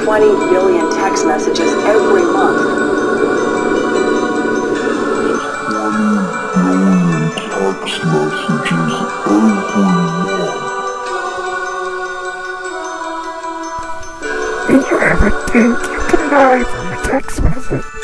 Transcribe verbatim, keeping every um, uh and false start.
twenty billion text messages every month. twenty billion text messages every month. Did you ever think you could lie from a text message?